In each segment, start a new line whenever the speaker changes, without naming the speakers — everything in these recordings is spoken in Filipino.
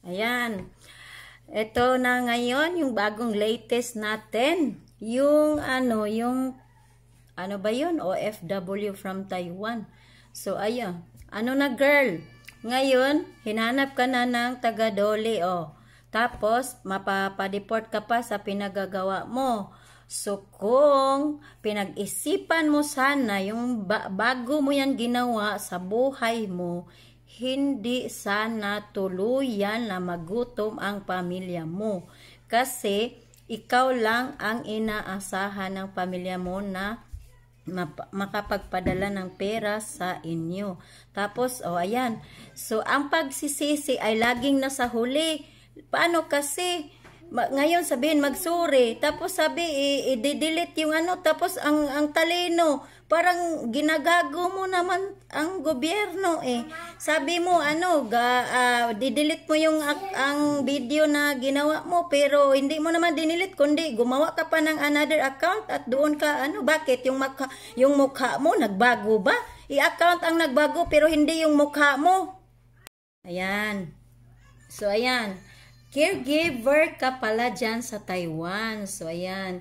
Ayan. Ito na ngayon, yung bagong latest natin. Yung ano ba yun? OFW from Taiwan. So, ayan. Ano na girl? Ngayon, hinanap ka na ng taga-Dole, oh. Tapos, mapapadeport ka pa sa pinagagawa mo. So, kung pinag-isipan mo sana yung bago mo yan ginawa sa buhay mo, hindi sana tuluyan na magutom ang pamilya mo. Kasi, ikaw lang ang inaasahan ng pamilya mo na makapagpadala ng pera sa inyo. Tapos, ayan. So, ang pagsisisi ay laging nasa huli. Paano kasi? Ngayon sabihin magsuri, tapos sabi i-delete yung tapos ang talino, parang ginagago mo naman ang gobyerno eh. Sabi mo di-delete mo yung ang video na ginawa mo, pero hindi mo naman dinilit kundi gumawa ka pa ng another account at doon ka bakit yung mukha mo nagbago ba? I-account ang nagbago pero hindi yung mukha mo. Ayan. So ayan. Caregiver ka pala dyan sa Taiwan. So, ayan.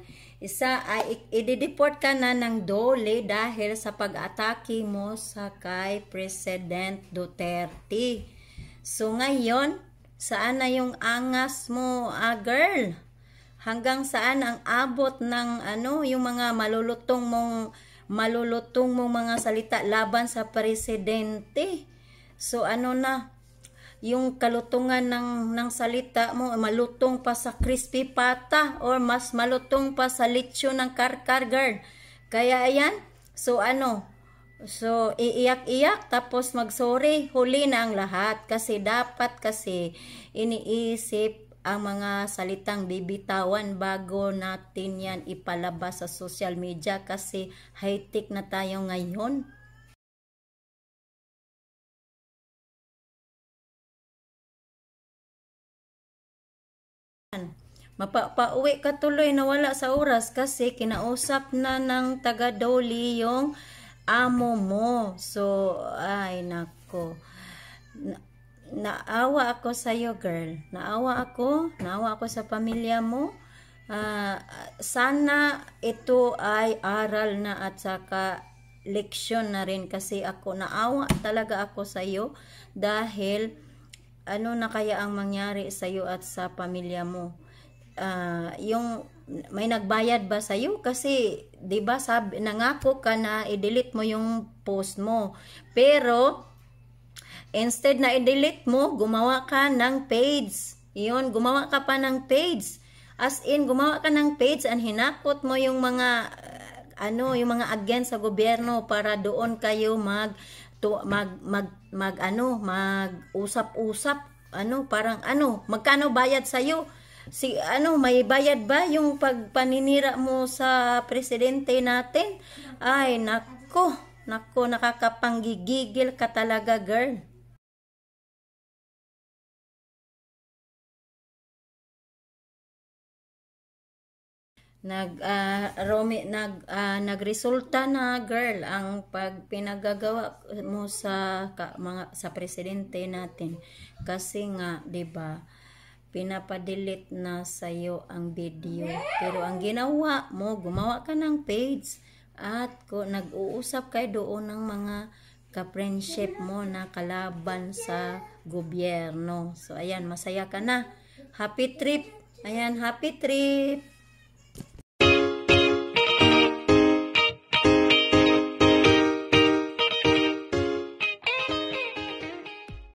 I-deport ka na ng Dole dahil sa pag-atake mo sa kay President Duterte. So, ngayon, saan na yung angas mo, girl? Hanggang saan ang abot ng yung mga malulutong mong mga salita laban sa Presidente? So, yung kalutungan ng salita mo, malutong pa sa crispy pata or mas malutong pa sa lechon ng karkar, girl. Kaya ayan, so so iiyak-iyak tapos magsorry, huli na ang lahat. Kasi dapat iniisip ang mga salitang bibitawan bago natin yan ipalabas sa social media kasi high-tech na tayo ngayon. Mapauwi ka tuloy na wala sa oras kasi kinausap na ng taga-Dole yung amo mo. So, ay nako. Naawa ako sa iyo, girl. Naawa ako sa pamilya mo. Sana ito ay aral na at saka leksyon na rin kasi naawa talaga ako sa iyo dahil na kaya ang mangyari sa iyo at sa pamilya mo. Yung may nagbayad ba sa iyo kasi 'di ba nangako ka na i-delete mo yung post mo, pero instead na i-delete mo, gumawa ka ng page. Gumawa ka pa ng page, as in gumawa ka ng page and hinakot mo yung mga yung mga against sa gobyerno para doon kayo mag-usap-usap, parang magkano bayad sa iyo? May bayad ba yung pagpaninira mo sa presidente natin? Ay, nako, nakakapanggigigil ka talaga, girl. Nagresulta na, girl, ang pinagagawa mo sa presidente natin kasi nga 'di ba pinapadelete na sa'yo ang video, pero ang ginawa mo, gumawa ka ng page at nag-uusap kayo doon ng mga ka-friendship mo na kalaban sa gobyerno. So ayan, masaya ka na. Happy trip. Ayan, happy trip.